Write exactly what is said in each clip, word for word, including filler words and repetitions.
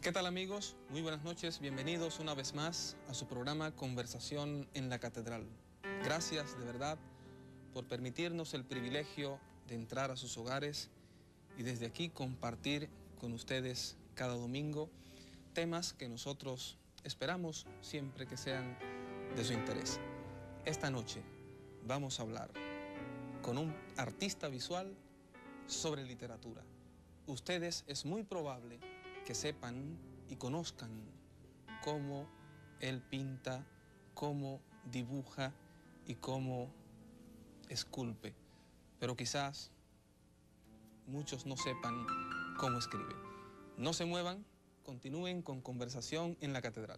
¿Qué tal, amigos? Muy buenas noches, bienvenidos una vez más a su programa Conversación en la Catedral. Gracias de verdad por permitirnos el privilegio de entrar a sus hogares y desde aquí compartir con ustedes cada domingo temas que nosotros esperamos siempre que sean de su interés. Esta noche vamos a hablar con un artista visual sobre literatura. Ustedes es muy probable que sepan y conozcan cómo él pinta, cómo dibuja y cómo esculpe, pero quizás muchos no sepan cómo escribe. No se muevan, continúen con Conversación en la Catedral.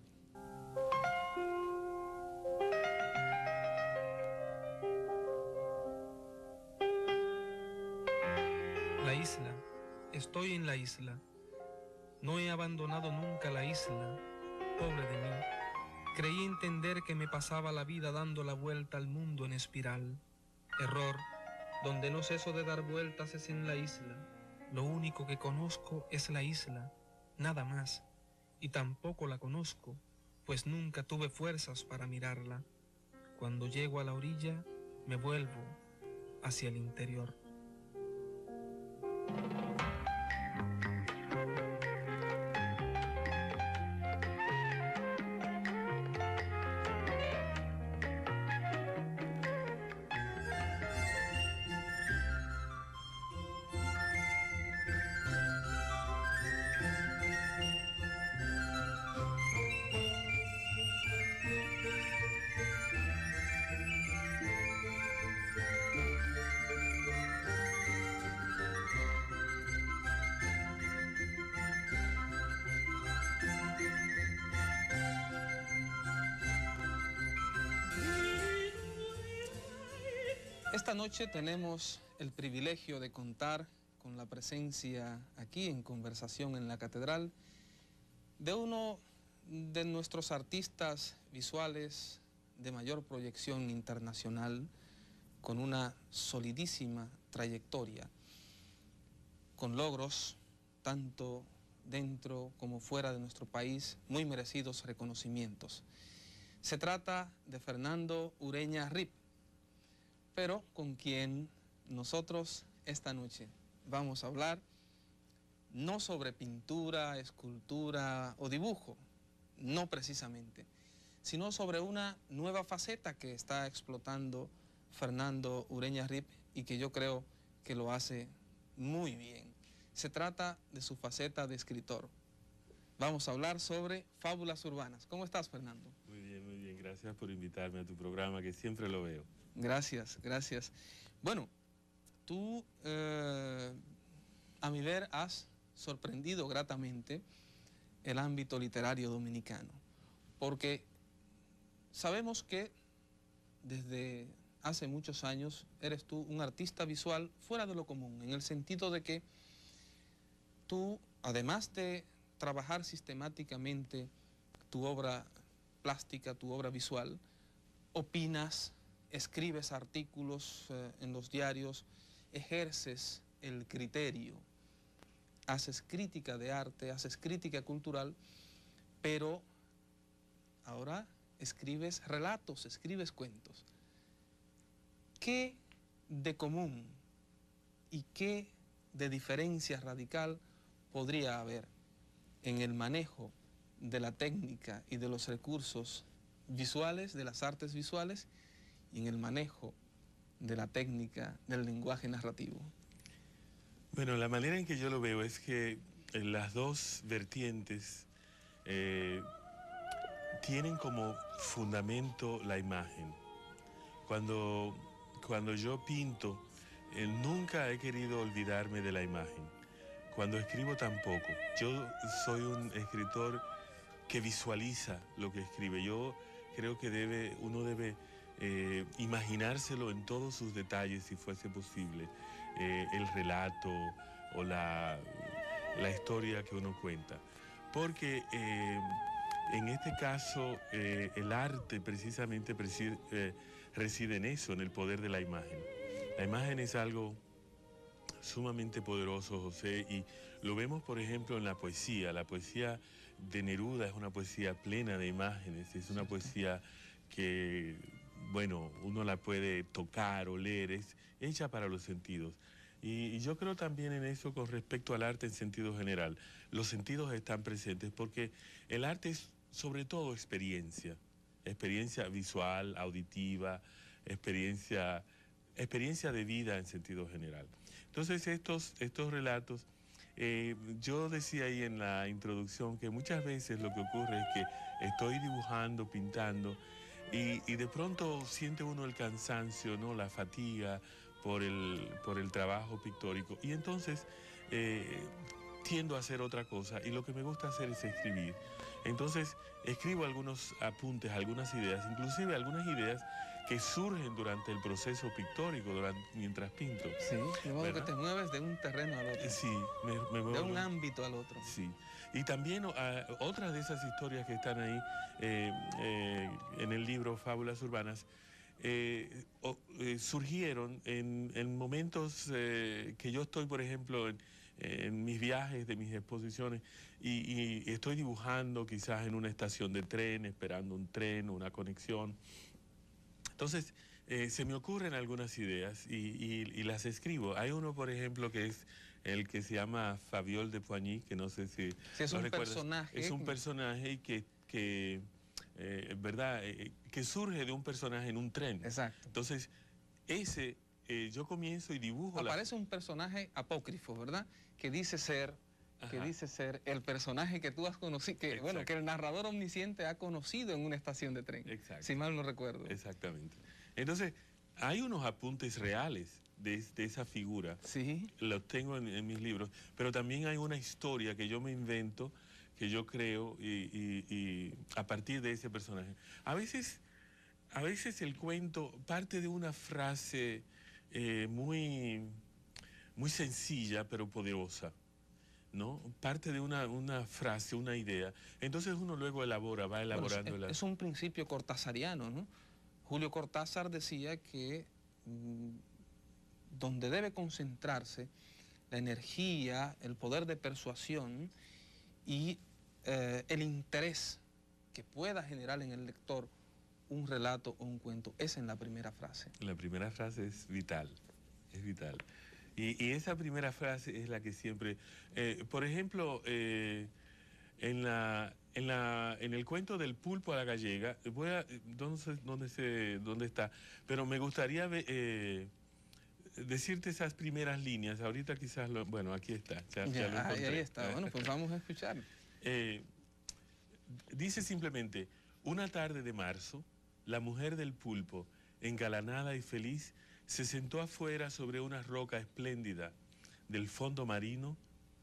La isla. Estoy en la isla. No he abandonado nunca la isla. Pobre de mí. Creí entender que me pasaba la vida dando la vuelta al mundo en espiral. Error. Donde no ceso de dar vueltas es en la isla. Lo único que conozco es la isla. Nada más. Y tampoco la conozco, pues nunca tuve fuerzas para mirarla. Cuando llego a la orilla, me vuelvo hacia el interior. Esta noche tenemos el privilegio de contar con la presencia aquí en Conversación en la Catedral de uno de nuestros artistas visuales de mayor proyección internacional, con una solidísima trayectoria, con logros tanto dentro como fuera de nuestro país, muy merecidos reconocimientos. Se trata de Fernando Ureña Rip, pero con quien nosotros esta noche vamos a hablar no sobre pintura, escultura o dibujo, no precisamente, sino sobre una nueva faceta que está explotando Fernando Ureña Rip y que yo creo que lo hace muy bien. Se trata de su faceta de escritor. Vamos a hablar sobre fábulas urbanas. ¿Cómo estás, Fernando? Muy bien, muy bien. Gracias por invitarme a tu programa, que siempre lo veo. Gracias, gracias. Bueno, tú, eh, a mi ver, has sorprendido gratamente el ámbito literario dominicano, porque sabemos que desde hace muchos años eres tú un artista visual fuera de lo común, en el sentido de que tú, además de trabajar sistemáticamente tu obra plástica, tu obra visual, opinas, escribes artículos eh, en los diarios, ejerces el criterio, haces crítica de arte, haces crítica cultural, pero ahora escribes relatos, escribes cuentos. ¿Qué de común y qué de diferencia radical podría haber en el manejo de la técnica y de los recursos visuales, de las artes visuales, y en el manejo de la técnica del lenguaje narrativo? Bueno, la manera en que yo lo veo es que en las dos vertientes eh, tienen como fundamento la imagen. Cuando, cuando yo pinto, eh, nunca he querido olvidarme de la imagen. Cuando escribo tampoco. Yo soy un escritor que visualiza lo que escribe. Yo creo que debe, uno debe eh, imaginárselo en todos sus detalles, si fuese posible, eh, el relato o la, la historia que uno cuenta. Porque eh, en este caso eh, el arte precisamente preside, eh, reside en eso, en el poder de la imagen. La imagen es algo sumamente poderoso, José, y lo vemos, por ejemplo, en la poesía. La poesía de Neruda es una poesía plena de imágenes, es una poesía que, bueno, uno la puede tocar, oler, es hecha para los sentidos. Y, y yo creo también en eso con respecto al arte en sentido general. Los sentidos están presentes porque el arte es sobre todo experiencia, experiencia visual, auditiva, experiencia, experiencia de vida en sentido general. Entonces estos, estos relatos, eh, yo decía ahí en la introducción que muchas veces lo que ocurre es que estoy dibujando, pintando, y, y de pronto siente uno el cansancio, ¿no? La fatiga por el, por el trabajo pictórico, y entonces eh, tiendo a hacer otra cosa, y lo que me gusta hacer es escribir. Entonces escribo algunos apuntes, algunas ideas, inclusive algunas ideas que surgen durante el proceso pictórico, durante, mientras pinto. Sí, de modo que te mueves de un terreno al otro. Sí, me, me muevo. De un ámbito al otro. Sí. Y también uh, otras de esas historias que están ahí eh, eh, en el libro Fábulas Urbanas, eh, oh, eh, surgieron en, en momentos eh, que yo estoy, por ejemplo, en, en mis viajes, de mis exposiciones, y, y estoy dibujando quizás en una estación de tren, esperando un tren o una conexión. Entonces, eh, se me ocurren algunas ideas y, y, y las escribo. Hay uno, por ejemplo, que es el que se llama Fabiol de Poigny, que no sé si sí, es lo un recuerdas. personaje. Es un personaje que, que eh, ¿verdad? Eh, que surge de un personaje en un tren. Exacto. Entonces, ese, eh, yo comienzo y dibujo. Aparece la... un personaje apócrifo, ¿verdad? Que dice ser... Ajá. que dice ser el personaje que tú has conocido, que, bueno, que el narrador omnisciente ha conocido en una estación de tren. Exacto. Si mal no recuerdo. Exactamente. Entonces, hay unos apuntes reales de, de esa figura. Sí. Los tengo en, en mis libros, pero también hay una historia que yo me invento, que yo creo, y, y, y a partir de ese personaje. A veces, a veces el cuento parte de una frase eh, muy, muy sencilla, pero poderosa, ¿no? Parte de una, una frase, una idea. Entonces uno luego elabora, va elaborando. Bueno, es, la... es un principio cortasariano, ¿no? Julio Cortázar decía que mmm, donde debe concentrarse la energía, el poder de persuasión y eh, el interés que pueda generar en el lector un relato o un cuento, es en la primera frase. La primera frase es vital, es vital. Y, y esa primera frase es la que siempre... Eh, por ejemplo, eh, en, la, en, la, en el cuento del pulpo a la gallega, voy a... No sé dónde, se, dónde está, pero me gustaría eh, decirte esas primeras líneas. Ahorita quizás... Lo, bueno, aquí está. Ya, ya, ya lo ahí, ahí está. Bueno, pues vamos a escuchar. Eh, dice simplemente, una tarde de marzo, la mujer del pulpo, engalanada y feliz, se sentó afuera sobre una roca espléndida del fondo marino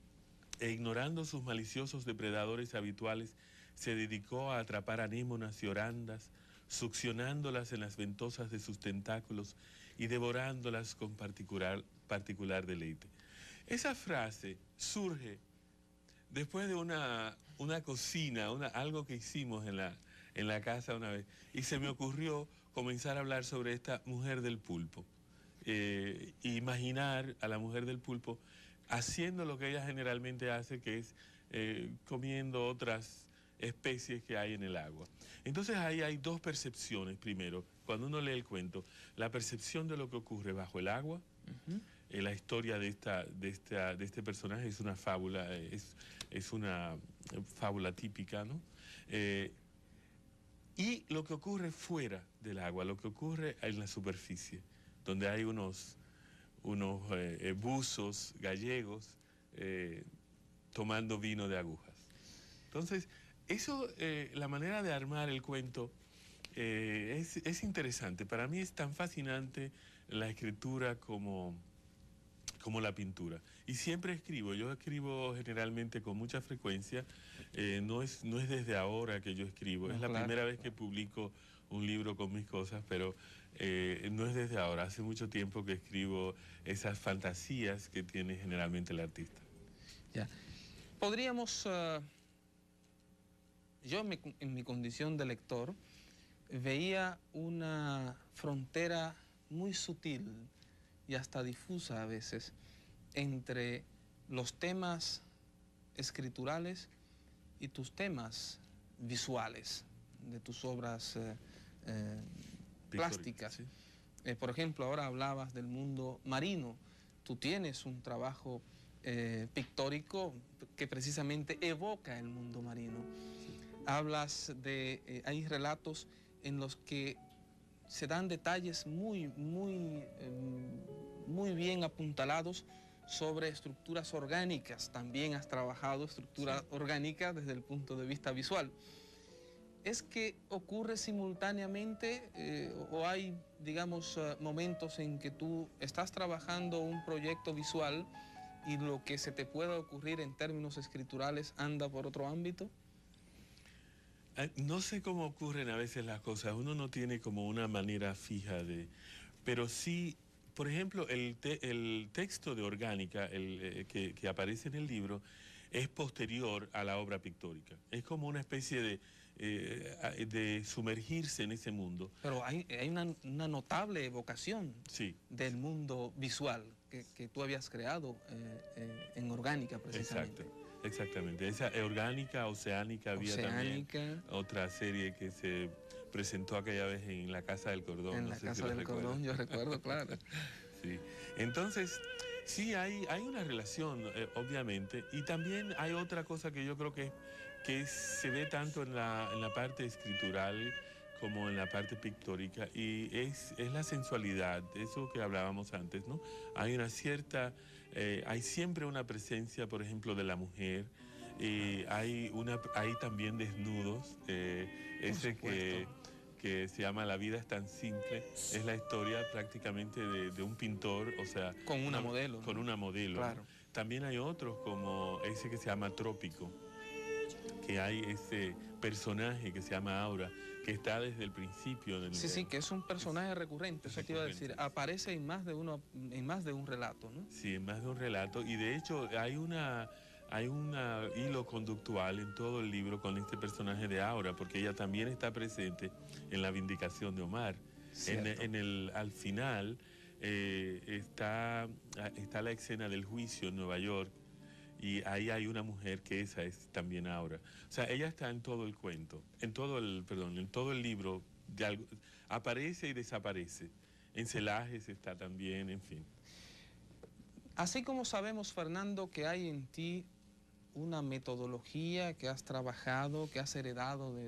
e ignorando sus maliciosos depredadores habituales, se dedicó a atrapar anémonas y orandas, succionándolas en las ventosas de sus tentáculos y devorándolas con particular, particular deleite. Esa frase surge después de una, una cocina, una, algo que hicimos en la, en la casa una vez, y se me ocurrió comenzar a hablar sobre esta mujer del pulpo. Eh, imaginar a la mujer del pulpo haciendo lo que ella generalmente hace, que es eh, comiendo otras especies que hay en el agua. Entonces ahí hay dos percepciones. Primero, cuando uno lee el cuento, la percepción de lo que ocurre bajo el agua. Uh-huh. eh, la historia de, esta, de, esta, de este personaje es una fábula, es, es una fábula típica, ¿no? Eh, y lo que ocurre fuera del agua, lo que ocurre en la superficie, donde hay unos, unos eh, buzos gallegos eh, tomando vino de agujas. Entonces, eso, eh, la manera de armar el cuento eh, es, es interesante. Para mí es tan fascinante la escritura como, como la pintura. Y siempre escribo, yo escribo generalmente con mucha frecuencia, eh, no, es, no es desde ahora que yo escribo, no, es la claro. primera vez que publico un libro con mis cosas, pero eh, no es desde ahora, hace mucho tiempo que escribo esas fantasías que tiene generalmente el artista. Ya. Podríamos, uh, yo en mi, en mi condición de lector, veía una frontera muy sutil y hasta difusa a veces entre los temas escriturales y tus temas visuales de tus obras eh, eh, plásticas. Sí. Eh, por ejemplo, ahora hablabas del mundo marino. Tú tienes un trabajo eh, pictórico que precisamente evoca el mundo marino. Sí. Hablas de, eh, hay relatos en los que se dan detalles muy, muy, eh, muy bien apuntalados sobre estructuras orgánicas. También has trabajado estructura sí. orgánica desde el punto de vista visual. ¿Es que ocurre simultáneamente eh, o hay, digamos, uh, momentos en que tú estás trabajando un proyecto visual y lo que se te pueda ocurrir en términos escriturales anda por otro ámbito? No sé cómo ocurren a veces las cosas, uno no tiene como una manera fija de... Pero sí, por ejemplo, el, te, el texto de orgánica el, eh, que, que aparece en el libro es posterior a la obra pictórica. Es como una especie de... Eh, de sumergirse en ese mundo. Pero hay, hay una, una notable evocación sí. del mundo visual que, que tú habías creado eh, eh, en orgánica precisamente. Exacto, exactamente. Esa orgánica, oceánica, había oceánica. también otra serie que se presentó aquella vez en la Casa del Cordón. En no la sé Casa si del recuerdas. Cordón, yo recuerdo, claro. Sí. Entonces, sí, hay, hay una relación, eh, obviamente, y también hay otra cosa que yo creo que que se ve tanto en la, en la parte escritural como en la parte pictórica, y es, es la sensualidad, eso que hablábamos antes, ¿no? Hay una cierta, eh, hay siempre una presencia, por ejemplo, de la mujer, y hay, una, hay también desnudos, eh, ese que, que se llama La vida es tan simple, es la historia prácticamente de, de un pintor, o sea... Con una, una modelo. Con ¿no? una modelo. Claro. ¿no? También hay otros como ese que se llama Trópico, que hay ese personaje que se llama Aura, que está desde el principio del... Sí, sí, que es un personaje es, recurrente, eso recurrente. Te iba a decir, aparece en más de uno, en más de un relato, ¿no? Sí, en más de un relato, y de hecho hay una... Hay un hilo conductual en todo el libro con este personaje de Aura, porque ella también está presente en la vindicación de Omar. En, en el, al final eh, está, está la escena del juicio en Nueva York, y ahí hay una mujer que esa es también Aura. O sea, ella está en todo el cuento, en todo el, perdón, en todo el libro, de algo, aparece y desaparece. En Celajes está también, en fin. Así como sabemos, Fernando, que hay en ti una metodología que has trabajado, que has heredado de,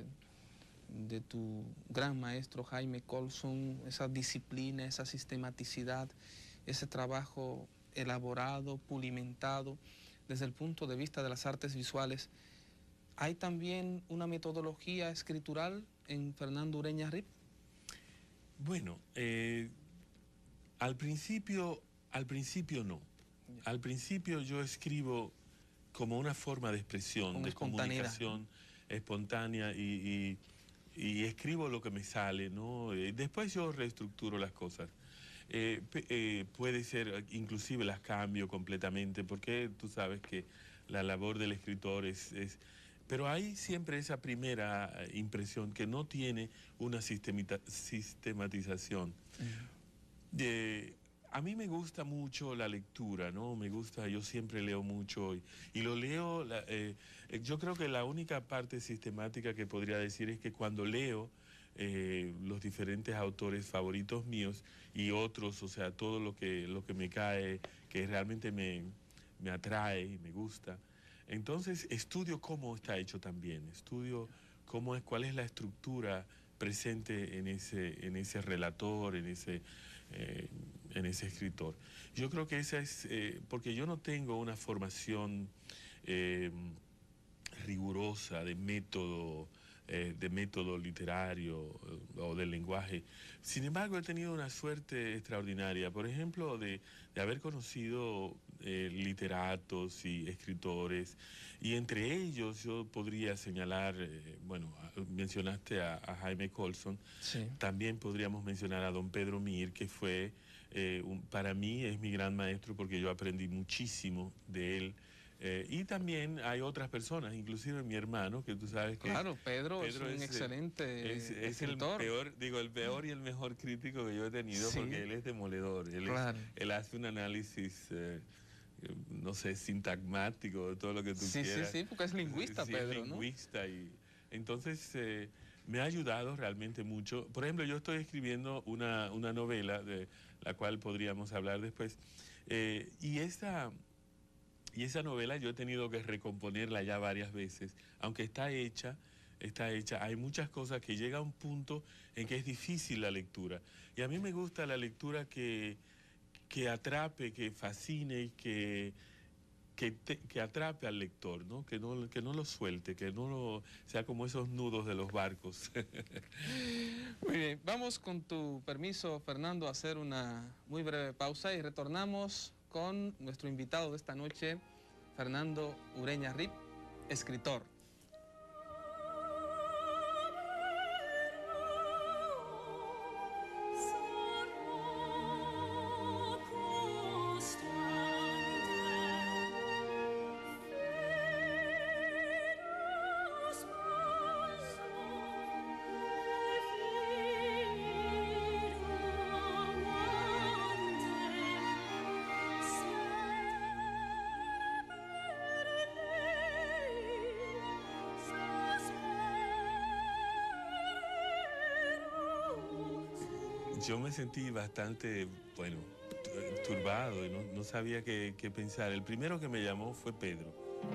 de tu gran maestro Jaime Colson, esa disciplina, esa sistematicidad, ese trabajo elaborado, pulimentado, desde el punto de vista de las artes visuales, ¿hay también una metodología escritural en Fernando Ureña Rip? Bueno, eh, al principio, al principio no. Al principio yo escribo como una forma de expresión, de comunicación espontánea, y, y, y escribo lo que me sale, ¿no? Después yo reestructuro las cosas. Eh, eh, puede ser, inclusive las cambio completamente, porque tú sabes que la labor del escritor es... es pero hay siempre esa primera impresión que no tiene una sistematización. Uh-huh. eh, a mí me gusta mucho la lectura, ¿no? Me gusta, yo siempre leo mucho y, y lo leo, la, eh, yo creo que la única parte sistemática que podría decir es que cuando leo eh, los diferentes autores favoritos míos y otros, o sea, todo lo que, lo que me cae, que realmente me, me atrae y me gusta, entonces estudio cómo está hecho también, estudio cómo es, cuál es la estructura presente en ese, en ese relator, en ese... Eh, en ese escritor. Yo creo que esa es, eh, porque yo no tengo una formación eh, rigurosa de método, eh, de método literario eh, o del lenguaje. Sin embargo, he tenido una suerte extraordinaria, por ejemplo, de, de haber conocido eh, literatos y escritores, y entre ellos yo podría señalar, eh, bueno, mencionaste a, a Jaime Colson, sí. También podríamos mencionar a don Pedro Mir, que fue, eh, un, para mí es mi gran maestro porque yo aprendí muchísimo de él. Eh, y también hay otras personas, inclusive mi hermano, que tú sabes que... Claro, Pedro, Pedro es un es, excelente es, es el peor, digo, el peor y el mejor crítico que yo he tenido, sí. Porque él es demoledor. Él, claro. es, él hace un análisis eh, no sé, sintagmático, todo lo que tú Sí, quieras. sí, sí, porque es lingüista, Sí, Pedro, es ¿no? lingüista y entonces eh, me ha ayudado realmente mucho. Por ejemplo, yo estoy escribiendo una, una novela de la cual podríamos hablar después. Eh, y esa... Y esa novela yo he tenido que recomponerla ya varias veces, aunque está hecha, está hecha, hay muchas cosas que llega a un punto en que es difícil la lectura. Y a mí me gusta la lectura que, que atrape, que fascine, que, que, te- que atrape al lector, ¿no? Que no, que no lo suelte, que no lo, sea como esos nudos de los barcos. Muy bien, vamos con tu permiso, Fernando, a hacer una muy breve pausa y retornamos con nuestro invitado de esta noche, Fernando Ureña Rip, escritor. Yo me sentí bastante, bueno, tu- turbado y no, no sabía qué, qué pensar. El primero que me llamó fue Pedro.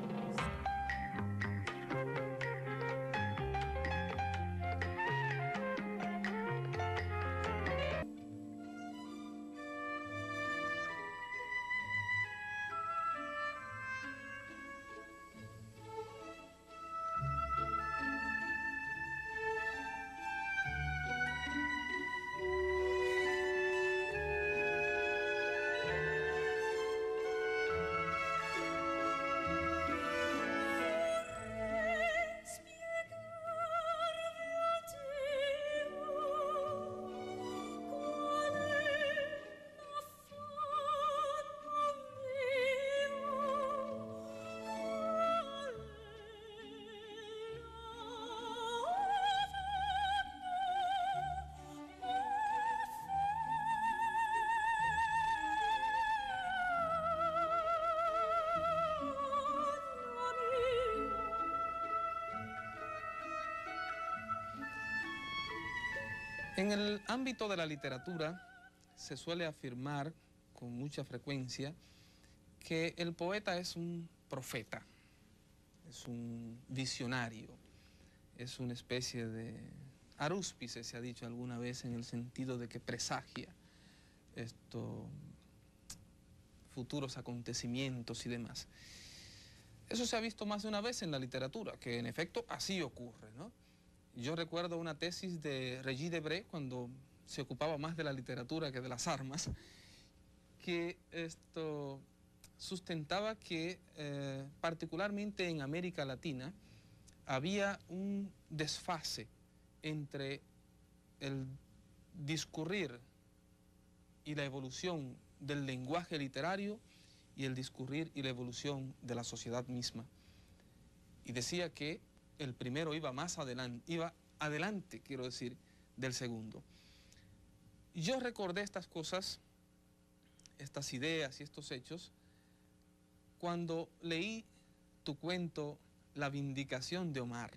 En el ámbito de la literatura se suele afirmar con mucha frecuencia que el poeta es un profeta, es un visionario, es una especie de arúspice, se ha dicho alguna vez, en el sentido de que presagia estos futuros acontecimientos y demás. Eso se ha visto más de una vez en la literatura, que en efecto así ocurre, ¿no? Yo recuerdo una tesis de Regis Debray, cuando se ocupaba más de la literatura que de las armas, que esto sustentaba que eh, particularmente en América Latina había un desfase entre el discurrir y la evolución del lenguaje literario y el discurrir y la evolución de la sociedad misma. Y decía que el primero iba más adelante, iba adelante, quiero decir, del segundo. Yo recordé estas cosas, estas ideas y estos hechos, cuando leí tu cuento La Vindicación de Omar,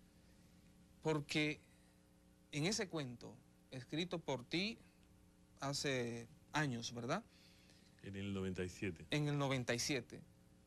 porque en ese cuento, escrito por ti hace años, ¿verdad? En el noventa y siete. En el noventa y siete,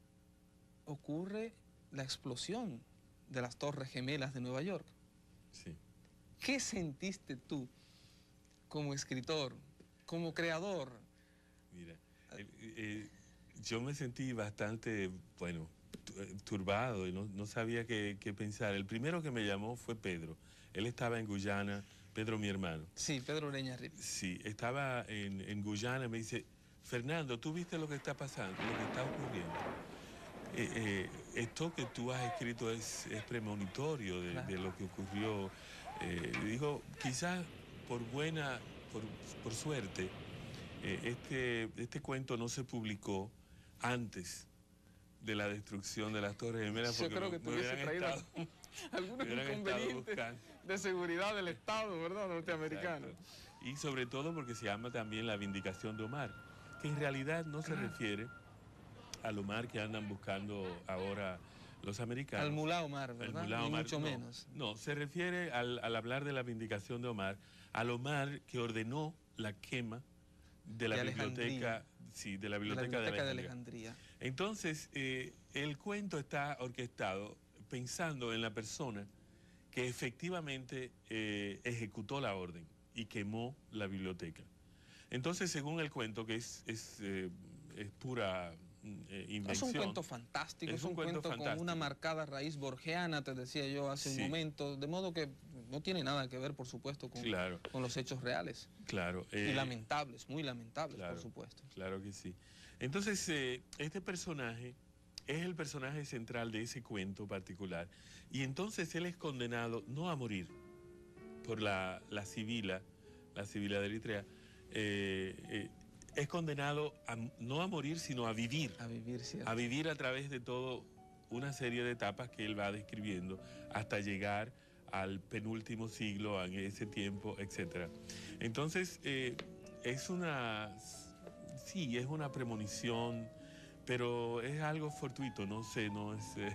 ocurre la explosión de las Torres Gemelas de Nueva York. Sí. ¿Qué sentiste tú como escritor, como creador? Mira, el- eh, yo me sentí bastante, bueno, tu- eh, turbado y no, no sabía qué, qué pensar. El primero que me llamó fue Pedro. Él estaba en Guyana, Pedro mi hermano. Sí, Pedro Ureña Rip. Sí, estaba en, en Guyana y me dice, Fernando, ¿tú viste lo que está pasando, lo que está ocurriendo? Eh, eh, esto que tú has escrito es, es premonitorio de, Claro. de lo que ocurrió. Eh, digo, quizás por buena, por, por suerte, eh, este, este cuento no se publicó antes de la destrucción de las Torres Gemelas Yo porque creo me, que me tuviese hubieran traído estado, algunos me hubieran estado inconvenientes buscando. de seguridad del Estado, ¿verdad? Norteamericano. Exacto. Y sobre todo porque se llama también la vindicación de Omar, que en realidad no se refiere al Omar que andan buscando ahora los americanos. Al mulá Omar, ¿verdad? El mulá Ni Omar, mucho no, menos. No, se refiere al, al hablar de la vindicación de Omar, al Omar que ordenó la quema de la de biblioteca, sí, de la biblioteca, de, la biblioteca de, de Alejandría. Alejandría. Entonces, eh, el cuento está orquestado pensando en la persona que efectivamente eh, ejecutó la orden y quemó la biblioteca. Entonces, según el cuento, que es, es, eh, es pura eh, invención. Es un cuento fantástico, es, es un, un cuento, cuento con una marcada raíz borgiana, te decía yo hace sí. un momento, de modo que no tiene nada que ver, por supuesto, con, claro. con los hechos reales. Claro. Eh, y lamentables, muy lamentables, claro, por supuesto. Claro que sí. Entonces, eh, este personaje es el personaje central de ese cuento particular. Y entonces él es condenado no a morir por la, la Sibila, la Sibila de Eritrea, eh, eh, es condenado a, no a morir, sino a vivir. A vivir, ¿cierto? A vivir a través de todo una serie de etapas que él va describiendo hasta llegar al penúltimo siglo, en ese tiempo, etcétera. Entonces, eh, es una, sí, es una premonición, pero es algo fortuito, no sé, no es... Eh,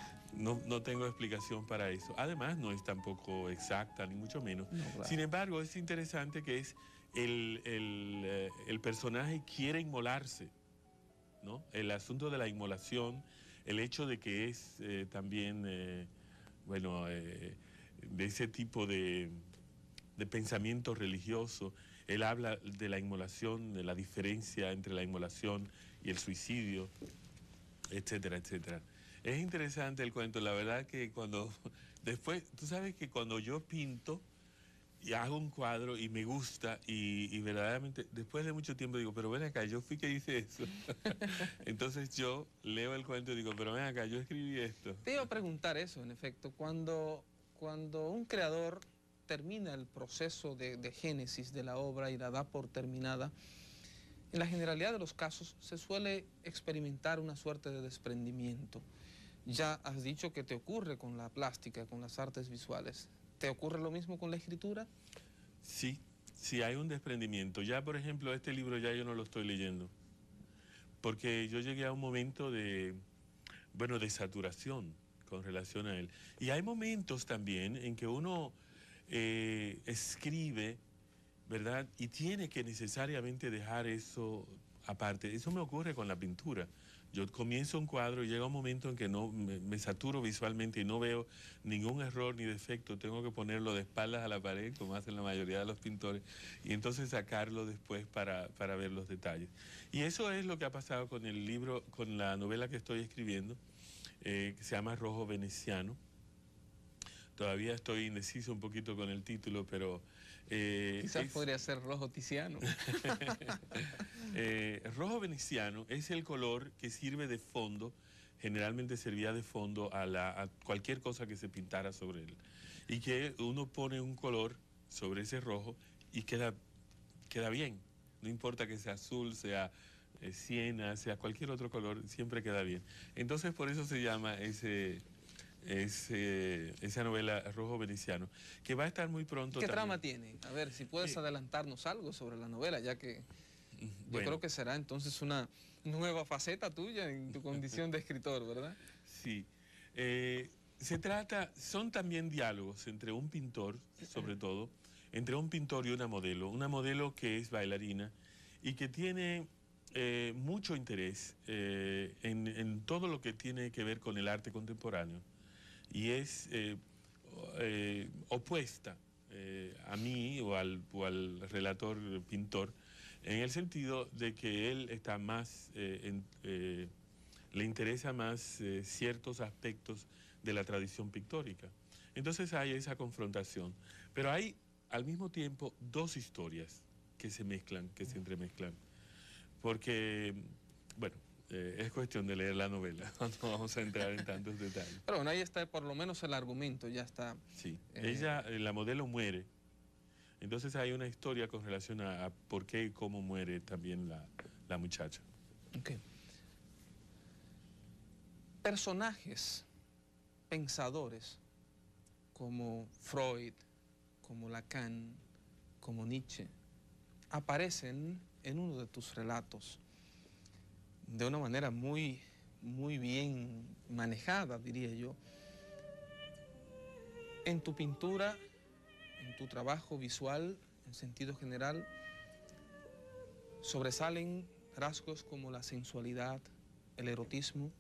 No, no tengo explicación para eso. Además, no es tampoco exacta, ni mucho menos. No, claro. Sin embargo, es interesante que es el, el, eh, el personaje quiere inmolarse, ¿no? El asunto de la inmolación, el hecho de que es eh, también, eh, bueno, eh, de ese tipo de, de pensamiento religioso. Él habla de la inmolación, de la diferencia entre la inmolación y el suicidio, etcétera, etcétera. Es interesante el cuento, la verdad que cuando, después, tú sabes que cuando yo pinto y hago un cuadro y me gusta y, y verdaderamente, después de mucho tiempo digo, pero ven acá, yo fui que hice eso. Entonces yo leo el cuento y digo, pero ven acá, yo escribí esto. Te iba a preguntar eso, en efecto, cuando, cuando un creador termina el proceso de, de génesis de la obra y la da por terminada, en la generalidad de los casos se suele experimentar una suerte de desprendimiento. Ya has dicho que te ocurre con la plástica, con las artes visuales. ¿Te ocurre lo mismo con la escritura? Sí, sí hay un desprendimiento. Ya, por ejemplo, este libro ya yo no lo estoy leyendo. Porque yo llegué a un momento de, bueno, de saturación con relación a él. Y hay momentos también en que uno eh, escribe, ¿verdad? Y tiene que necesariamente dejar eso aparte. Eso me ocurre con la pintura. Yo comienzo un cuadro y llega un momento en que no me, me saturo visualmente y no veo ningún error ni defecto. Tengo que ponerlo de espaldas a la pared, como hacen la mayoría de los pintores, y entonces sacarlo después para, para ver los detalles. Y eso es lo que ha pasado con el libro, con la novela que estoy escribiendo, eh, que se llama Rojo Veneciano. Todavía estoy indeciso un poquito con el título, pero... Eh, Quizás es... podría ser rojo tiziano. eh, rojo veneciano es el color que sirve de fondo, generalmente servía de fondo a, la, a cualquier cosa que se pintara sobre él. Y que uno pone un color sobre ese rojo y queda, queda bien. No importa que sea azul, sea eh, siena, sea cualquier otro color, siempre queda bien. Entonces por eso se llama ese... Es, eh, esa novela Rojo Veneciano, que va a estar muy pronto. ¿Qué también. trama tiene? A ver, si puedes eh, adelantarnos algo sobre la novela, ya que bueno. Yo creo que será entonces una nueva faceta tuya en tu condición de escritor, ¿verdad? Sí. Eh, se trata, son también diálogos entre un pintor, sobre todo, entre un pintor y una modelo, una modelo que es bailarina y que tiene eh, mucho interés eh, en, en todo lo que tiene que ver con el arte contemporáneo. Y es eh, eh, opuesta eh, a mí o al, o al relator pintor, en el sentido de que él está más, eh, en, eh, le interesa más eh, ciertos aspectos de la tradición pictórica. Entonces hay esa confrontación. Pero hay al mismo tiempo dos historias que se mezclan, que se entremezclan. Porque, bueno, Eh, es cuestión de leer la novela, no vamos a entrar en tantos detalles. Pero bueno, ahí está por lo menos el argumento, ya está. Sí, eh... ella, la modelo muere, entonces hay una historia con relación a, a por qué y cómo muere también la, la muchacha. Ok. Personajes, pensadores, como Freud, como Lacan, como Nietzsche, aparecen en uno de tus relatos. de una manera muy, muy bien manejada, diría yo. En tu pintura, en tu trabajo visual, en sentido general, sobresalen rasgos como la sensualidad, el erotismo.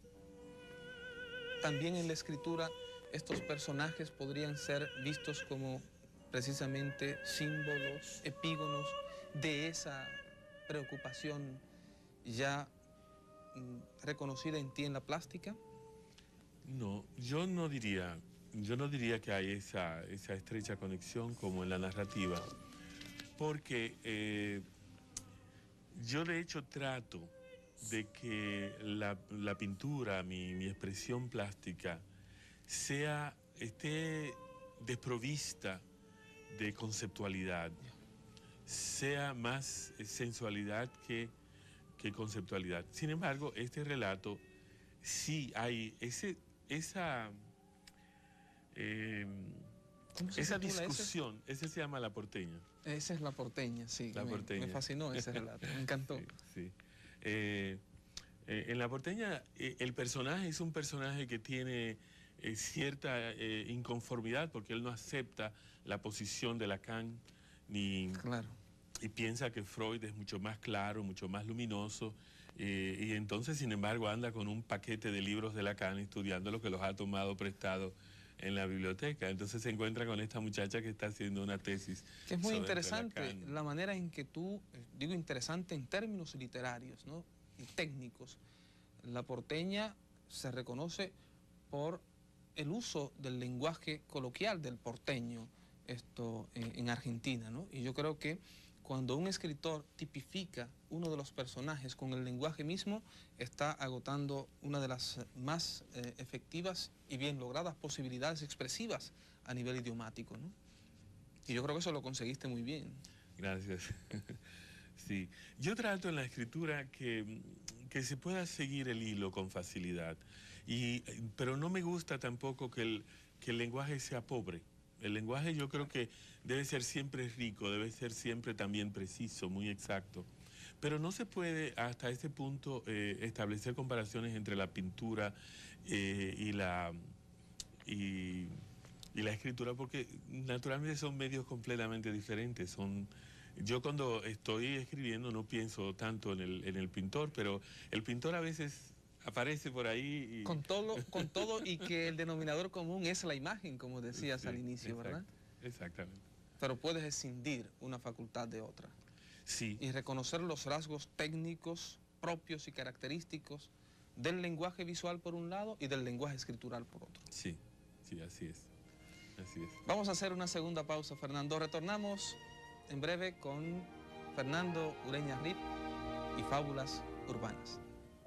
También en la escritura, estos personajes podrían ser vistos como precisamente símbolos, epígonos de esa preocupación ya mm, reconocida en ti en la plástica. No, yo no diría, yo no diría que hay esa, esa estrecha conexión como en la narrativa, porque eh, yo de hecho trato de que la, la pintura, mi, mi expresión plástica, sea, esté desprovista de conceptualidad, sea más sensualidad que, que conceptualidad. Sin embargo, este relato sí hay ese, esa, eh, ¿Cómo se esa titula ese? discusión, ese se llama La Porteña. Esa es La Porteña, sí. La me, Porteña. me fascinó ese relato, me encantó. Sí, sí. Eh, eh, en La Porteña, eh, el personaje es un personaje que tiene eh, cierta eh, inconformidad porque él no acepta la posición de Lacan ni, Claro. y piensa que Freud es mucho más claro, mucho más luminoso, eh, y entonces, sin embargo, anda con un paquete de libros de Lacan estudiando lo que los ha tomado prestado en la biblioteca. Entonces se encuentra con esta muchacha que está haciendo una tesis. Que es muy sobre interesante Lacan. la manera en que tú, eh, digo interesante en términos literarios, ¿no? Y técnicos. La Porteña se reconoce por el uso del lenguaje coloquial del porteño esto en, en Argentina, ¿no? Y yo creo que cuando un escritor tipifica uno de los personajes con el lenguaje mismo, está agotando una de las más eh, efectivas y bien logradas posibilidades expresivas a nivel idiomático, ¿no? Y yo creo que eso lo conseguiste muy bien. Gracias. Sí, yo trato en la escritura que, que se pueda seguir el hilo con facilidad, y, pero no me gusta tampoco que el, que el lenguaje sea pobre. El lenguaje yo creo que debe ser siempre rico, debe ser siempre también preciso, muy exacto. Pero no se puede hasta ese punto eh, establecer comparaciones entre la pintura eh, y, la, y, y la escritura, porque naturalmente son medios completamente diferentes. Son, yo cuando estoy escribiendo no pienso tanto en el, en el pintor, pero el pintor a veces aparece por ahí. Y... Con todo, con todo y que el denominador común es la imagen, como decías Sí, al inicio, exacto, ¿verdad? Exactamente. Pero puedes escindir una facultad de otra. Sí. Y reconocer los rasgos técnicos propios y característicos del lenguaje visual por un lado y del lenguaje escritural por otro. Sí, sí, así es. Así es. Vamos a hacer una segunda pausa, Fernando. Retornamos en breve con Fernando Ureña Rip y Fábulas Urbanas.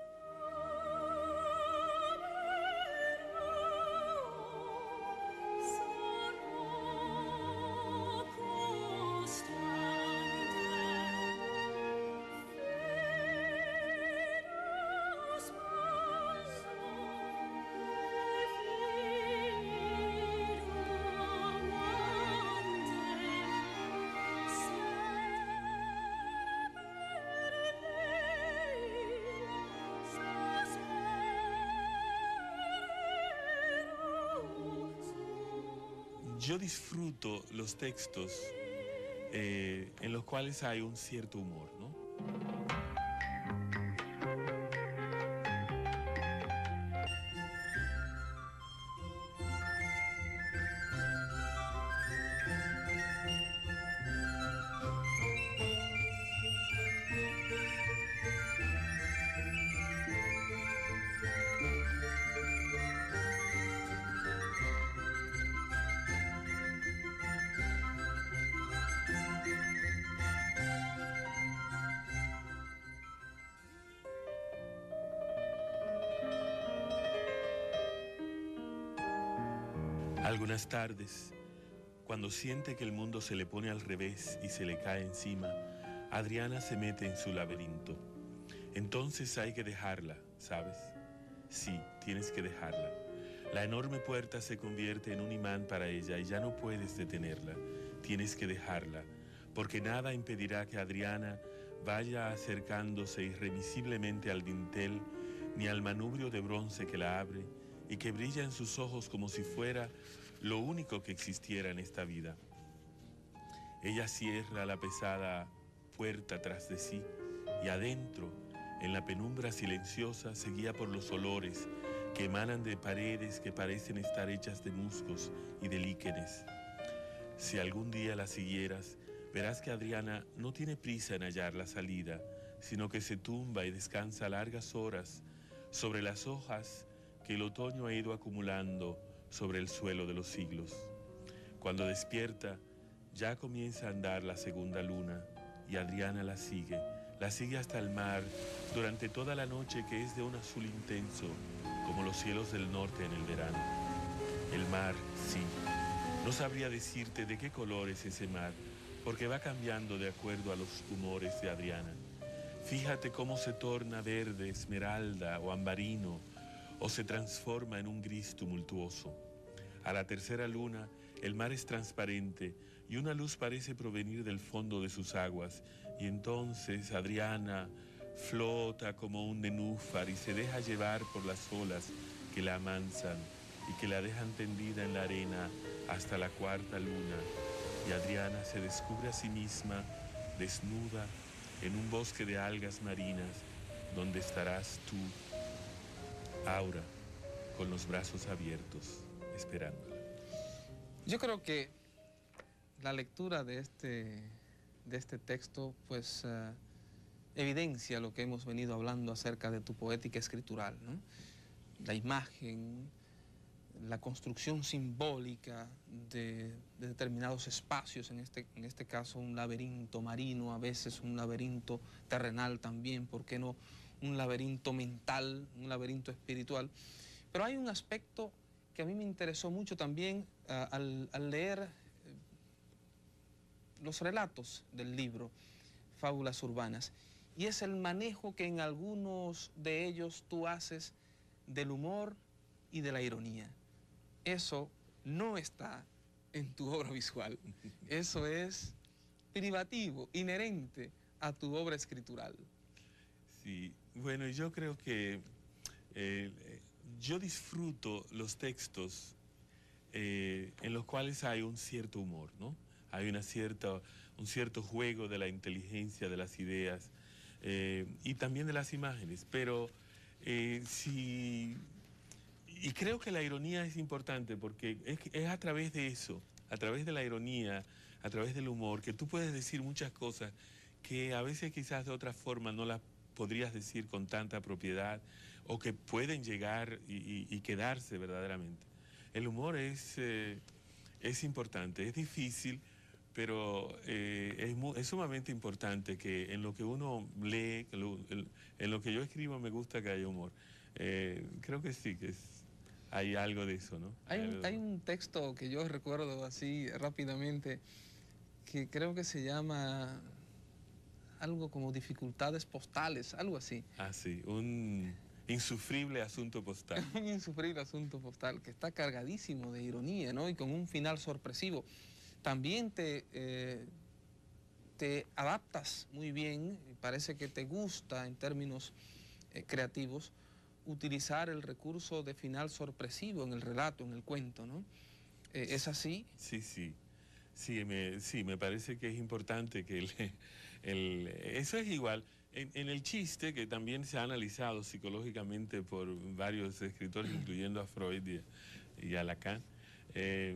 Yo disfruto los textos eh, en los cuales hay un cierto humor, ¿no? Algunas tardes, cuando siente que el mundo se le pone al revés y se le cae encima, Adriana se mete en su laberinto. Entonces hay que dejarla, ¿sabes? Sí, tienes que dejarla. La enorme puerta se convierte en un imán para ella y ya no puedes detenerla. Tienes que dejarla, porque nada impedirá que Adriana vaya acercándose irremisiblemente al dintel, ni al manubrio de bronce que la abre y que brilla en sus ojos como si fuera lo único que existiera en esta vida. Ella cierra la pesada puerta tras de sí y adentro, en la penumbra silenciosa, se guía por los olores que emanan de paredes que parecen estar hechas de musgos y de líquenes. Si algún día la siguieras, verás que Adriana no tiene prisa en hallar la salida, sino que se tumba y descansa largas horas sobre las hojas que el otoño ha ido acumulando sobre el suelo de los siglos. Cuando despierta, ya comienza a andar la segunda luna y Adriana la sigue, la sigue hasta el mar durante toda la noche, que es de un azul intenso como los cielos del norte en el verano. El mar, sí, no sabría decirte de qué color es ese mar, porque va cambiando de acuerdo a los humores de Adriana. Fíjate cómo se torna verde, esmeralda o ambarino, o se transforma en un gris tumultuoso. A la tercera luna, el mar es transparente y una luz parece provenir del fondo de sus aguas, y entonces Adriana flota como un nenúfar y se deja llevar por las olas que la amansan y que la dejan tendida en la arena hasta la cuarta luna, y Adriana se descubre a sí misma desnuda en un bosque de algas marinas, donde estarás tú, Aura, con los brazos abiertos, esperándola. Yo creo que la lectura de este, de este texto, pues, uh, evidencia lo que hemos venido hablando acerca de tu poética escritural, ¿no? La imagen, la construcción simbólica de, de determinados espacios, en este, en este caso un laberinto marino, a veces un laberinto terrenal también, ¿por qué no? Un laberinto mental, un laberinto espiritual. Pero hay un aspecto que a mí me interesó mucho también uh, al, al leer uh, los relatos del libro, Fábulas Urbanas, y es el manejo que en algunos de ellos tú haces del humor y de la ironía. Eso no está en tu obra visual, eso es privativo, inherente a tu obra escritural. Sí, bueno, yo creo que eh, yo disfruto los textos eh, en los cuales hay un cierto humor, ¿no? Hay una cierta, un cierto juego de la inteligencia, de las ideas eh, y también de las imágenes, pero eh, si... Y creo que la ironía es importante porque es, es a través de eso, a través de la ironía, a través del humor, que tú puedes decir muchas cosas que a veces quizás de otra forma no las podrías decir con tanta propiedad, o que pueden llegar y, y, y quedarse verdaderamente. El humor es, eh, es importante, es difícil, pero eh, es, muy, es sumamente importante que en lo que uno lee, en lo, en lo que yo escribo, me gusta que haya humor. Eh, creo que sí, que es... Hay algo de eso, ¿no? Hay un, hay un texto que yo recuerdo así rápidamente, que creo que se llama algo como dificultades postales, algo así. Ah, sí, un insufrible asunto postal. Un insufrible asunto postal, que está cargadísimo de ironía, ¿no? Y con un final sorpresivo. También te, eh, te adaptas muy bien, parece que te gusta en términos eh, creativos, utilizar el recurso de final sorpresivo en el relato, en el cuento, ¿no? Eh, ¿Es así? Sí, sí. Sí me, sí, me parece que es importante que el, el, eso es igual. En, en el chiste, que también se ha analizado psicológicamente por varios escritores, incluyendo a Freud y, y a Lacan, eh,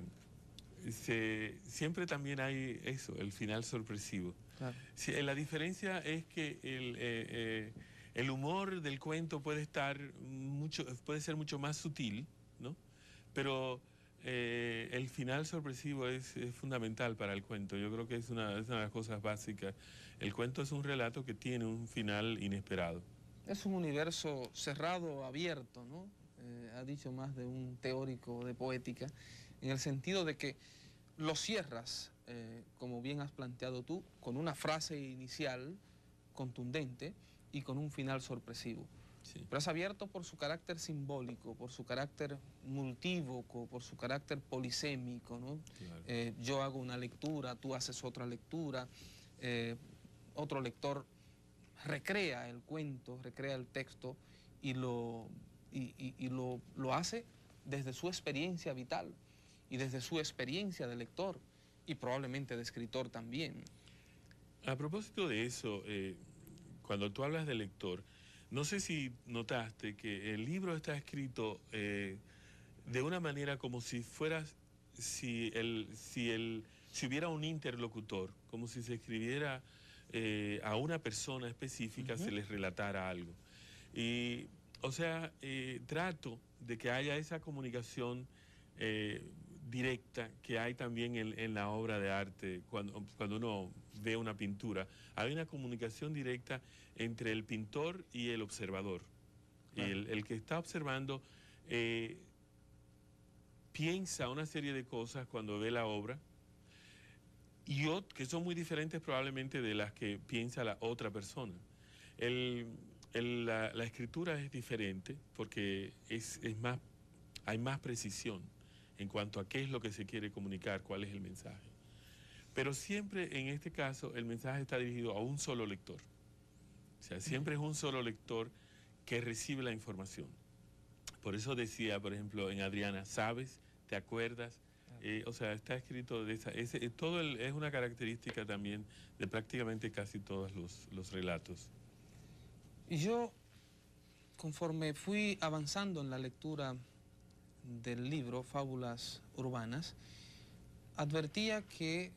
se, siempre también hay eso, el final sorpresivo. Claro. Sí, la diferencia es que el... Eh, eh, El humor del cuento puede estar mucho, puede ser mucho más sutil, ¿no? Pero eh, el final sorpresivo es, es fundamental para el cuento. Yo creo que es una, es una de las cosas básicas. El cuento es un relato que tiene un final inesperado. Es un universo cerrado, abierto, ¿no? Eh, ha dicho más de un teórico de poética, en el sentido de que lo cierras, eh, como bien has planteado tú, con una frase inicial contundente, y con un final sorpresivo. Sí. Pero es abierto por su carácter simbólico, por su carácter multívoco, por su carácter polisémico, ¿no? Claro. Eh, yo hago una lectura, tú haces otra lectura, eh, otro lector recrea el cuento, recrea el texto y lo, y, y, y lo, lo hace desde su experiencia vital y desde su experiencia de lector y probablemente de escritor también. A propósito de eso, eh, cuando tú hablas de lector, no sé si notaste que el libro está escrito eh, de una manera como si fueras, si, el, si, el, si hubiera un interlocutor, como si se escribiera eh, a una persona específica, uh-huh. se les relatara algo. Y, o sea, eh, trato de que haya esa comunicación eh, directa que hay también en, en la obra de arte, cuando, cuando uno ve una pintura. Hay una comunicación directa entre el pintor y el observador. Claro. Y el, el que está observando eh, piensa una serie de cosas cuando ve la obra, y ot- que son muy diferentes probablemente de las que piensa la otra persona. El, el, la, la escritura es diferente porque es, es más, hay más precisión en cuanto a qué es lo que se quiere comunicar, cuál es el mensaje. Pero siempre en este caso el mensaje está dirigido a un solo lector. O sea, siempre es un solo lector que recibe la información. Por eso decía, por ejemplo, en Adriana, ¿sabes? ¿Te acuerdas? Eh, o sea, está escrito de esa... Ese, todo el, es una característica también de prácticamente casi todos los, los relatos. Y yo, conforme fui avanzando en la lectura del libro Fábulas Urbanas, advertía que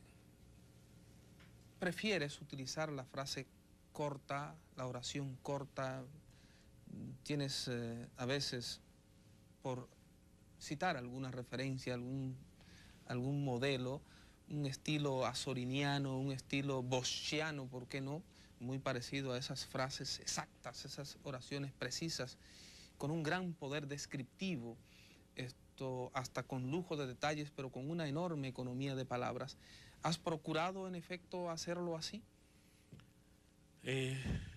prefieres utilizar la frase corta, la oración corta. Tienes eh, a veces, por citar alguna referencia, algún, algún modelo, un estilo azoriniano, un estilo boschiano, ¿por qué no? Muy parecido a esas frases exactas, esas oraciones precisas, con un gran poder descriptivo, esto hasta con lujo de detalles, pero con una enorme economía de palabras. ¿Has procurado en efecto hacerlo así? Eh,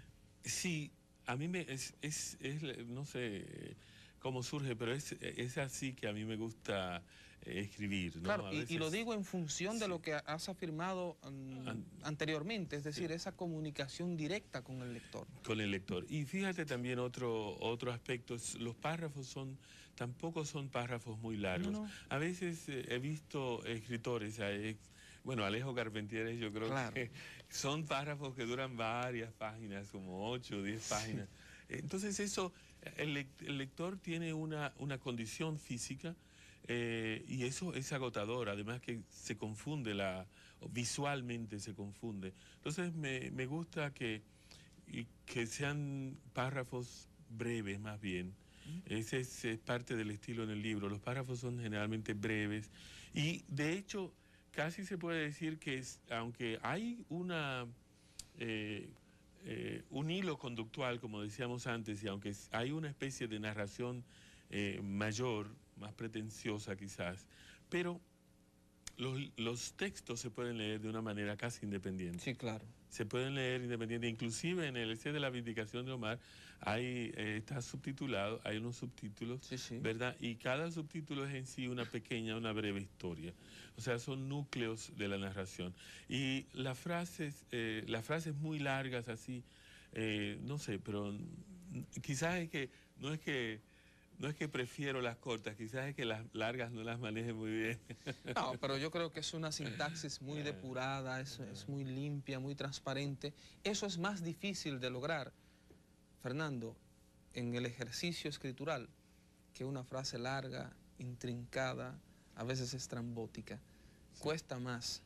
sí, a mí me es, es, es no sé cómo surge, pero es, es así que a mí me gusta eh, escribir, ¿no? Claro, A y, veces, y lo digo en función sí. de lo que has afirmado um, An anteriormente, es decir, sí. esa comunicación directa con el lector. Con el lector. Y fíjate también otro, otro aspecto, los párrafos son, tampoco son párrafos muy largos. No, no. A veces eh, he visto escritores, eh, bueno, Alejo Carpentier, yo creo claro. que son párrafos que duran varias páginas, como ocho o diez páginas. Sí. Entonces eso, el, el lector tiene una, una condición física eh, y eso es agotador, además que se confunde, la, visualmente se confunde. Entonces me, me gusta que y que sean párrafos breves más bien. Ese es, es parte del estilo en el libro. Los párrafos son generalmente breves y de hecho casi se puede decir que es, aunque hay una eh, eh, un hilo conductual, como decíamos antes, y aunque hay una especie de narración eh, mayor, más pretenciosa quizás, pero los, los textos se pueden leer de una manera casi independiente. Sí, claro. Se pueden leer independiente, inclusive en el essay de la Vindicación de Omar hay, eh, está subtitulado, hay unos subtítulos, sí, sí. ¿verdad? Y cada subtítulo es en sí una pequeña, una breve historia. O sea, son núcleos de la narración. Y las frases, eh, las frases muy largas así, eh, no sé, pero quizás es que, no es que... No es que prefiero las cortas, quizás es que las largas no las maneje muy bien. No, pero yo creo que es una sintaxis muy depurada, es, es muy limpia, muy transparente. Eso es más difícil de lograr, Fernando, en el ejercicio escritural, que una frase larga, intrincada, a veces estrambótica. Sí. Cuesta más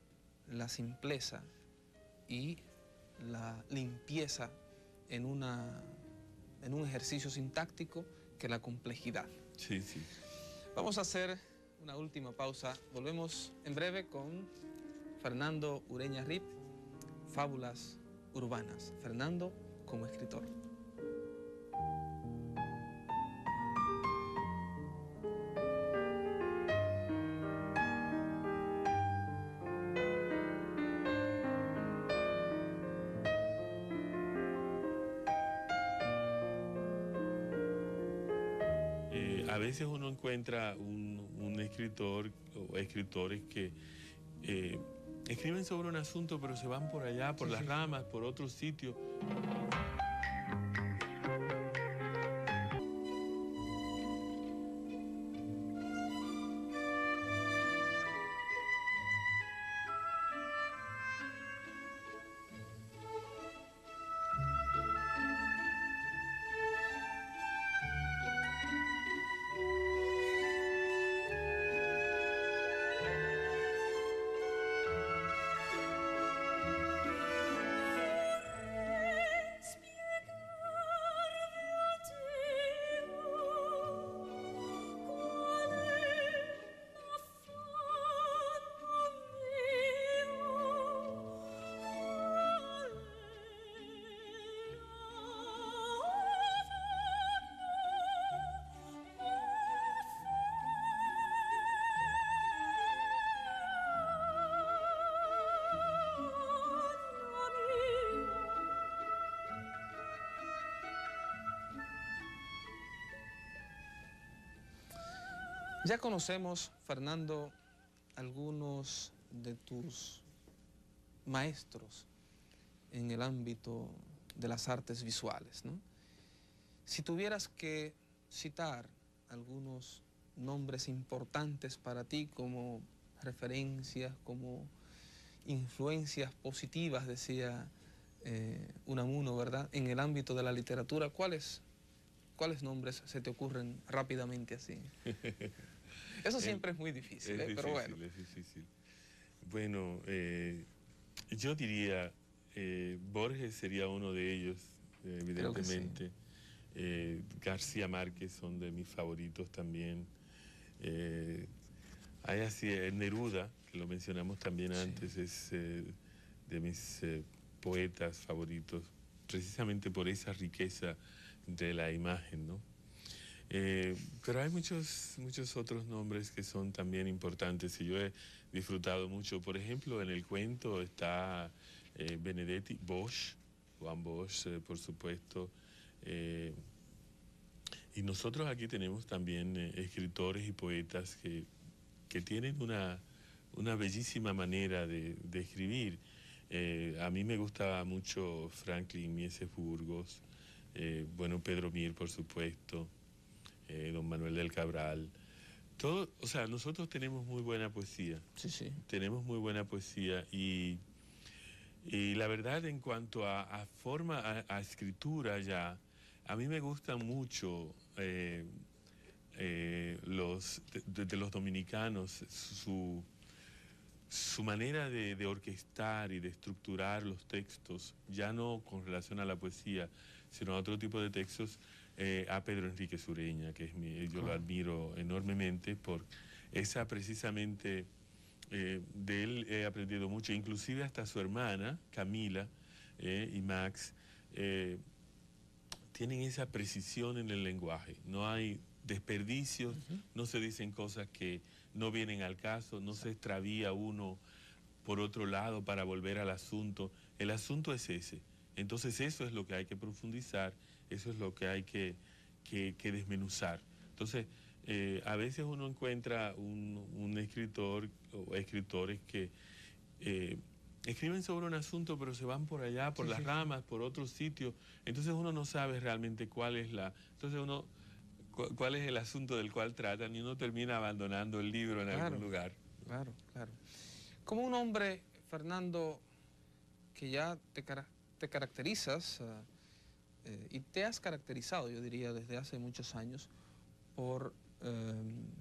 la simpleza y la limpieza en, una, en un ejercicio sintáctico que la complejidad. Sí, sí. Vamos a hacer una última pausa. Volvemos en breve con Fernando Ureña Rip, Fábulas Urbanas. Fernando como escritor. A veces uno encuentra un, un escritor o escritores que eh, escriben sobre un asunto, pero se van por allá, por Sí, las sí. ramas, por otro sitio. Ya conocemos, Fernando, algunos de tus maestros en el ámbito de las artes visuales, ¿no? Si tuvieras que citar algunos nombres importantes para ti como referencias, como influencias positivas, decía eh, Unamuno, ¿verdad?, en el ámbito de la literatura, ¿cuáles, cuáles nombres se te ocurren rápidamente así? Eso siempre es muy difícil, Es ¿eh? difícil, Pero bueno. es difícil. Bueno, eh, yo diría, eh, Borges sería uno de ellos, eh, Creo que sí. evidentemente. Eh, García Márquez son de mis favoritos también. Eh, hay así, eh, Neruda, que lo mencionamos también Sí. antes, es eh, de mis eh, poetas favoritos, precisamente por esa riqueza de la imagen, ¿no? Eh, pero hay muchos, muchos otros nombres que son también importantes y yo he disfrutado mucho. Por ejemplo, en el cuento está eh, Benedetti, Bosch, Juan Bosch, eh, por supuesto. Eh, y nosotros aquí tenemos también eh, escritores y poetas que, que tienen una, una bellísima manera de, de escribir. Eh, a mí me gusta mucho Franklin Mieses Burgos, eh, bueno, Pedro Mir, por supuesto. Eh, don Manuel del Cabral. Todo, o sea, nosotros tenemos muy buena poesía. Sí, sí. Tenemos muy buena poesía y, y la verdad en cuanto a, a forma, a, a escritura ya, a mí me gustan mucho eh, eh, los de, de los dominicanos, su, su manera de, de orquestar y de estructurar los textos, ya no con relación a la poesía, sino a otro tipo de textos. Eh, a Pedro Enrique Sureña, que es mi, yo lo admiro enormemente por esa precisamente, eh, de él he aprendido mucho, inclusive hasta su hermana, Camila, eh, y Max, eh, tienen esa precisión en el lenguaje, no hay desperdicios, uh-huh. No se dicen cosas que no vienen al caso, no se extravía uno por otro lado para volver al asunto, el asunto es ese, entonces eso es lo que hay que profundizar, eso es lo que hay que, que, que desmenuzar. Entonces, eh, a veces uno encuentra un, un escritor o escritores que eh, escriben sobre un asunto, pero se van por allá, por sí, las sí, ramas, por otros sitios. Entonces uno no sabe realmente cuál es la... Entonces uno, cu cuál es el asunto del cual tratan y uno termina abandonando el libro en claro, algún lugar. Claro, claro. Como un hombre, Fernando, que ya te, cara te caracterizas... Uh, Eh, y te has caracterizado, yo diría, desde hace muchos años por, eh,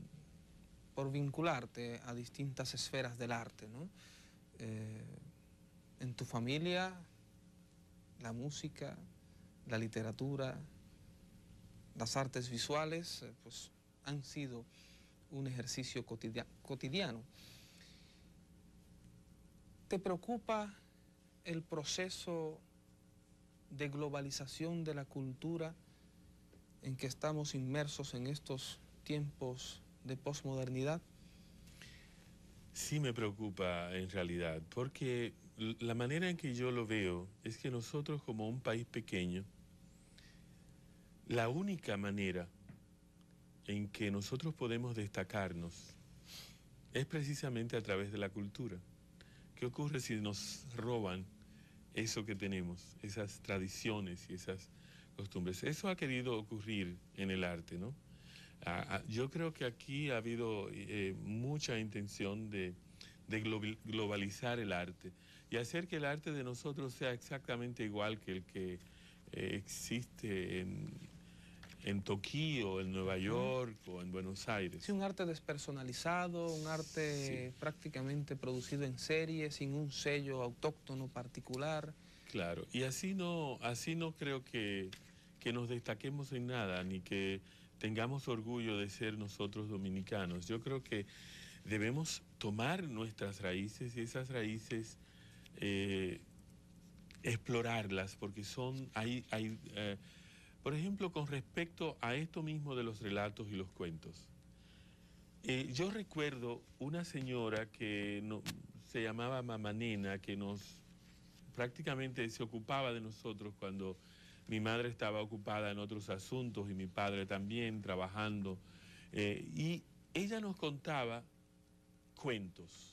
por vincularte a distintas esferas del arte, ¿no? Eh, en tu familia, la música, la literatura, las artes visuales, eh, pues han sido un ejercicio cotidia cotidiano. ¿Te preocupa el proceso de globalización de la cultura en que estamos inmersos en estos tiempos de posmodernidad? Sí me preocupa en realidad, porque la manera en que yo lo veo es que nosotros como un país pequeño, la única manera en que nosotros podemos destacarnos es precisamente a través de la cultura. ¿Qué ocurre si nos roban eso que tenemos, esas tradiciones y esas costumbres? Eso ha querido ocurrir en el arte, ¿no? Ah, ah, yo creo que aquí ha habido eh, mucha intención de, de globalizar el arte y hacer que el arte de nosotros sea exactamente igual que el que eh, existe en, en Tokio, en Nueva York o en Buenos Aires. Sí, un arte despersonalizado, un arte sí. prácticamente producido en serie, sin un sello autóctono particular. Claro, y así no, así no creo que, que nos destaquemos en nada, ni que tengamos orgullo de ser nosotros dominicanos. Yo creo que debemos tomar nuestras raíces y esas raíces eh, explorarlas, porque son, hay, hay eh, por ejemplo, con respecto a esto mismo de los relatos y los cuentos. Eh, yo recuerdo una señora que no, se llamaba Mamá Nena, que nos prácticamente se ocupaba de nosotros cuando mi madre estaba ocupada en otros asuntos y mi padre también trabajando. Eh, y ella nos contaba cuentos.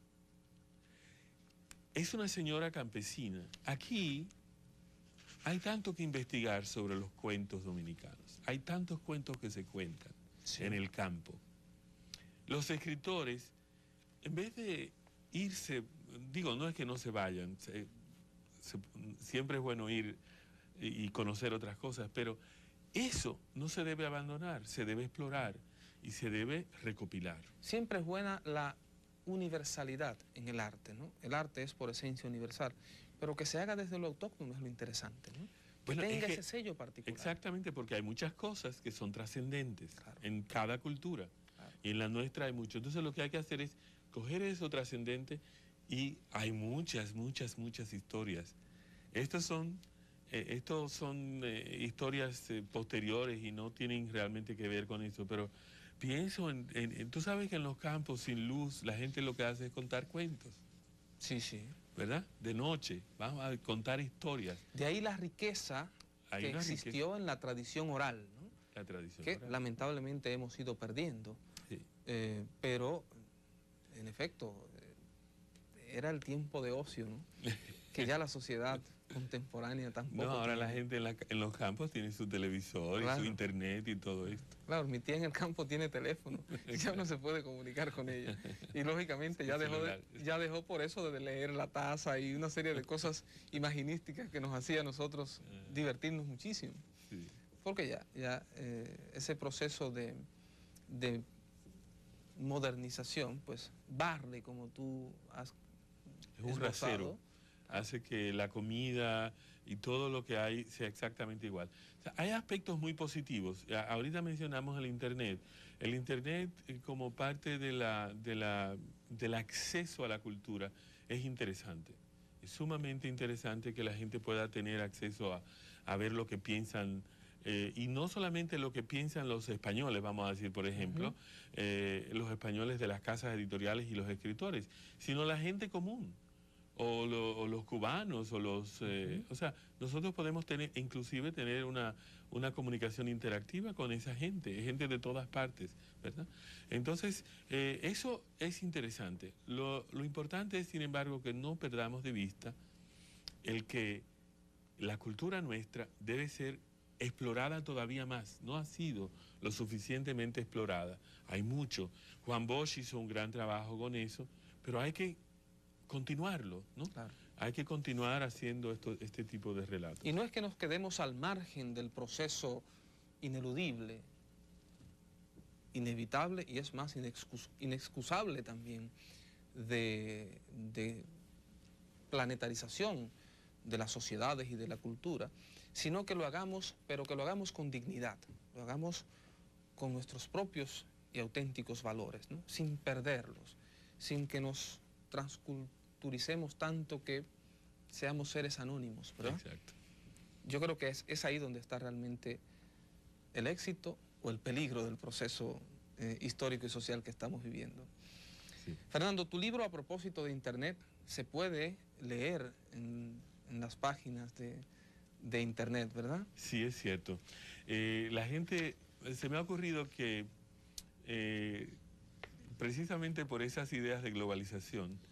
Es una señora campesina. Aquí hay tanto que investigar sobre los cuentos dominicanos. Hay tantos cuentos que se cuentan sí. en el campo. Los escritores, en vez de irse, digo, no es que no se vayan, se, se, siempre es bueno ir y conocer otras cosas, pero eso no se debe abandonar, se debe explorar y se debe recopilar. Siempre es buena la universalidad en el arte, ¿no? El arte es por esencia universal, pero que se haga desde lo autóctono es lo interesante, ¿no? Que bueno, tenga es que, ese sello particular. Exactamente, porque hay muchas cosas que son trascendentes claro. en cada cultura, claro. y en la nuestra hay mucho. Entonces lo que hay que hacer es coger eso trascendente y hay muchas, muchas, muchas historias. Estas son... Eh, estos son eh, historias eh, posteriores y no tienen realmente que ver con eso, pero pienso en, en, en... Tú sabes que en los campos sin luz la gente lo que hace es contar cuentos. Sí, sí. ¿Verdad? De noche, vamos a contar historias. De ahí la riqueza Hay que existió riqueza. en la tradición oral, ¿no? La tradición que oral. lamentablemente hemos ido perdiendo. Sí. Eh, pero, en efecto, era el tiempo de ocio, ¿no? Que ya la sociedad contemporánea tampoco. No, ahora tiene. la gente en, la, en los campos tiene su televisor claro. y su internet y todo esto. Claro, mi tía en el campo tiene teléfono y ya no se puede comunicar con ella. Y lógicamente ya dejó, de, ya dejó por eso de leer La Taza y una serie de cosas imaginísticas que nos hacía a nosotros divertirnos muchísimo. Sí. Porque ya, ya eh, ese proceso de, de modernización, pues barre como tú has Es un rasero. Hace que la comida y todo lo que hay sea exactamente igual. O sea, hay aspectos muy positivos. Ahorita mencionamos el Internet. El Internet como parte de la, de la, del acceso a la cultura es interesante. Es sumamente interesante que la gente pueda tener acceso a, a ver lo que piensan, eh, y no solamente lo que piensan los españoles, vamos a decir, por ejemplo, uh-huh. eh, los españoles de las casas editoriales y los escritores, sino la gente común. O, lo, o los cubanos, o los... Eh, uh-huh. O sea, nosotros podemos tener, inclusive tener una, una comunicación interactiva con esa gente, gente de todas partes, ¿verdad? Entonces, eh, eso es interesante. Lo, lo importante es, sin embargo, que no perdamos de vista el que la cultura nuestra debe ser explorada todavía más. No ha sido lo suficientemente explorada. Hay mucho. Juan Bosch hizo un gran trabajo con eso, pero hay que continuarlo, ¿no? Claro. Hay que continuar haciendo esto, este tipo de relatos. Y no es que nos quedemos al margen del proceso ineludible, inevitable y es más inexcus inexcusable también de, de planetarización de las sociedades y de la cultura, sino que lo hagamos, pero que lo hagamos con dignidad, lo hagamos con nuestros propios y auténticos valores, ¿no? Sin perderlos, sin que nos transculturicemos tanto que seamos seres anónimos, ¿verdad? Exacto. Yo creo que es, es ahí donde está realmente el éxito o el peligro del proceso eh, histórico y social que estamos viviendo. Sí. Fernando, tu libro a propósito de Internet se puede leer en, en las páginas de, de Internet, ¿verdad? Sí, es cierto. Eh, la gente, se me ha ocurrido que eh, precisamente por esas ideas de globalización,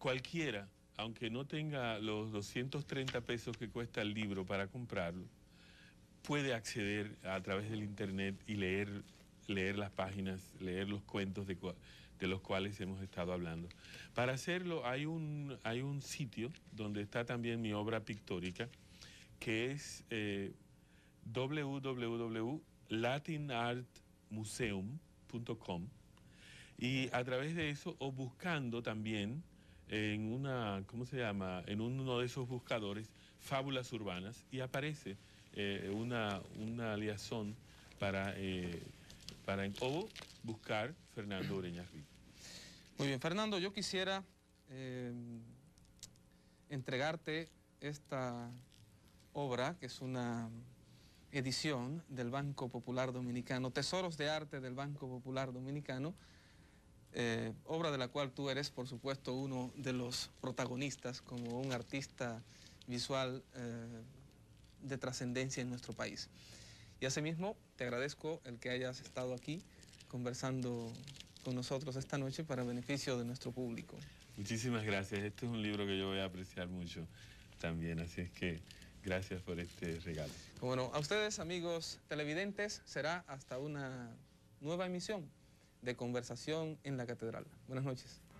cualquiera, aunque no tenga los doscientos treinta pesos que cuesta el libro para comprarlo, puede acceder a través del internet y leer, leer las páginas, leer los cuentos de, de los cuales hemos estado hablando. Para hacerlo hay un, hay un sitio donde está también mi obra pictórica, que es eh, w w w punto latin art museum punto com, y a través de eso, o buscando también en una, ¿cómo se llama?, en uno de esos buscadores, fábulas urbanas, y aparece eh, una, una liazón para, eh, para o buscar Fernando Ureña Rico. Muy bien, Fernando, yo quisiera eh, entregarte esta obra, que es una edición del Banco Popular Dominicano, Tesoros de Arte del Banco Popular Dominicano, eh, obra de la cual tú eres, por supuesto, uno de los protagonistas como un artista visual eh, de trascendencia en nuestro país. Y asimismo, te agradezco el que hayas estado aquí conversando con nosotros esta noche para beneficio de nuestro público. Muchísimas gracias. Este es un libro que yo voy a apreciar mucho también, así es que gracias por este regalo. Bueno, a ustedes, amigos televidentes, será hasta una nueva emisión de Conversación en la Catedral. Buenas noches.